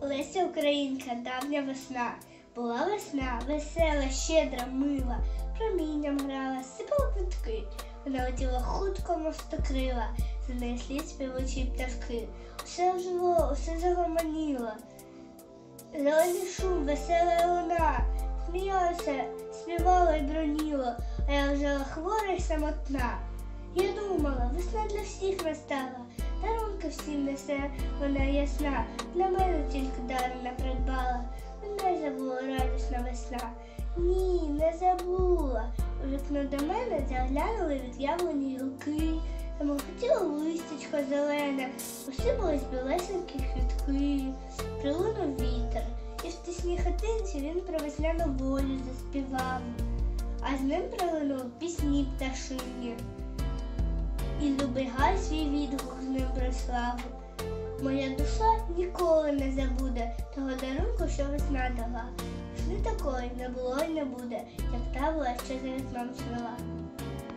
Леся Українка, давня весна. Була весна, весела, щедра, мила, промінням грала, сипала квітки. Вона летіла хутко, мостокрила, за нею слід співучі пташки. Усе ожило, усе загомоніло. Зелений шум, весела луна, сміялася, співала й броніло, а я лежала хвора й самотна. Я думала, весна для всіх настала, дарунки всім несе, вона ясна, для мене тільки даром не придбала. Не забула радісна весна. Ні, не забула. У вікно до мене заглянули від'явлені гілки. Там хотіло листячко зелене, посипались білесенькі квітки. Прилунув вітер, і в тісній хатинці він про весняну волю заспівав. А з ним прилинув пісні пташині. І любий гай свій відгук з ним прославив. Моя душа ніколи не забуде того дарунку, що весна дала. Весни такої не було й не буде, як та була, що за вікном цвіла.